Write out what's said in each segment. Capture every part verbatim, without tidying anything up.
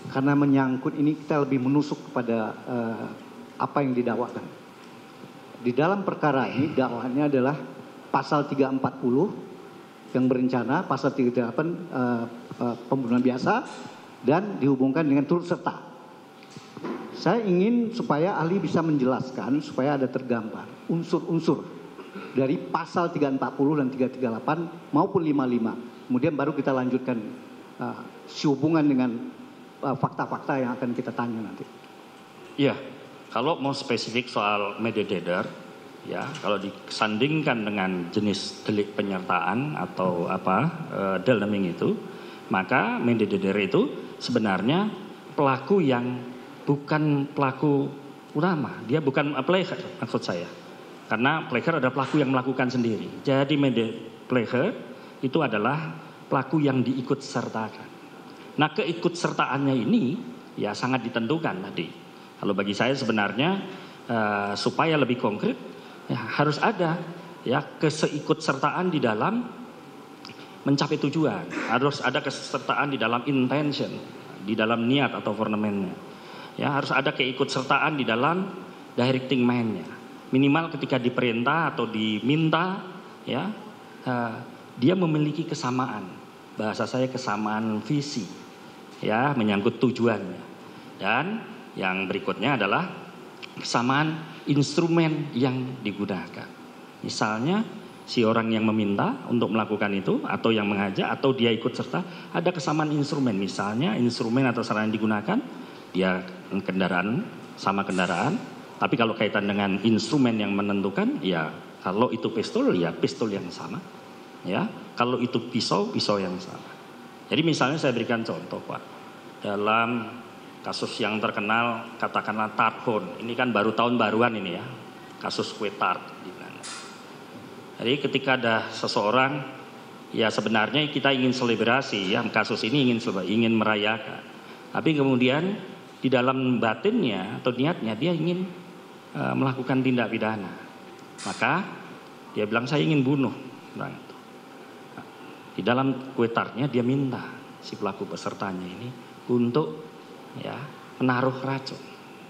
karena menyangkut ini kita lebih menusuk kepada uh, apa yang didakwakan. Di dalam perkara ini dakwaannya adalah pasal tiga ratus empat puluh yang berencana, pasal tiga ratus tiga puluh delapan uh, uh, pembunuhan biasa, dan dihubungkan dengan turut serta. Saya ingin supaya ahli bisa menjelaskan supaya ada tergambar unsur-unsur dari pasal tiga ratus empat puluh dan tiga ratus tiga puluh delapan maupun lima puluh lima. Kemudian baru kita lanjutkan uh, sehubungan dengan fakta-fakta uh, yang akan kita tanya nanti. Iya, kalau mau spesifik soal metadata, ya kalau disandingkan dengan jenis delik penyertaan atau apa uh, dalaming itu, maka metadata itu sebenarnya pelaku yang bukan pelaku utama, dia bukan player maksud saya, karena player adalah pelaku yang melakukan sendiri. Jadi player itu adalah pelaku yang diikut sertakan. Nah, keikut sertaannya ini ya sangat ditentukan tadi. Kalau bagi saya sebenarnya uh, supaya lebih konkret ya, harus ada ya keseikut sertaan di dalam mencapai tujuan, harus ada kesertaan di dalam intention, di dalam niat atau ornamennya. Ya, harus ada keikut sertaan di dalam directing man-nya. Minimal ketika diperintah atau diminta ya uh, dia memiliki kesamaan, bahasa saya kesamaan visi, ya menyangkut tujuannya. Dan yang berikutnya adalah kesamaan instrumen yang digunakan. Misalnya si orang yang meminta untuk melakukan itu atau yang mengajak atau dia ikut serta ada kesamaan instrumen. Misalnya instrumen atau sarana yang digunakan dia kendaraan sama kendaraan, tapi kalau kaitan dengan instrumen yang menentukan ya kalau itu pistol ya pistol yang sama. Ya, kalau itu pisau, pisau yang sama. Jadi misalnya saya berikan contoh, Pak. Dalam kasus yang terkenal, katakanlah Tarhun. Ini kan baru tahun baruan ini ya, kasus kue tart. Jadi ketika ada seseorang, ya sebenarnya kita ingin selebrasi, ya kasus ini ingin ingin merayakan. Tapi kemudian di dalam batinnya atau niatnya dia ingin uh, melakukan tindak pidana. Maka dia bilang saya ingin bunuh. Nah, di dalam kue tartnya dia minta si pelaku pesertanya ini untuk ya menaruh racun,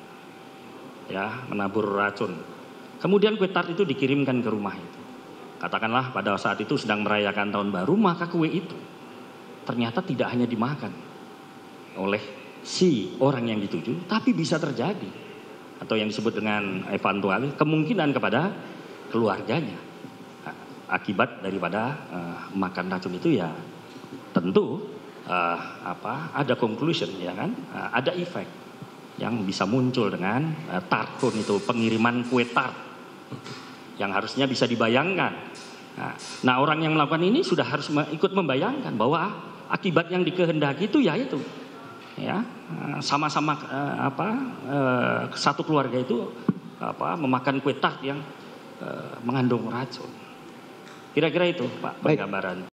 ya menabur racun. Kemudian kue tart itu dikirimkan ke rumah itu. Katakanlah pada saat itu sedang merayakan tahun baru, maka kue itu ternyata tidak hanya dimakan oleh si orang yang dituju, tapi bisa terjadi atau yang disebut dengan eventual kemungkinan kepada keluarganya. Akibat daripada uh, makan racun itu ya tentu uh, apa ada conclusion ya kan, uh, ada efek yang bisa muncul dengan uh, Tarhun itu, pengiriman kue tart yang harusnya bisa dibayangkan. Nah, nah orang yang melakukan ini sudah harus ikut membayangkan bahwa akibat yang dikehendaki itu ya itu ya sama-sama uh, apa uh, satu keluarga itu apa memakan kue tart yang uh, mengandung racun. Kira-kira itu Pak, penggambaran.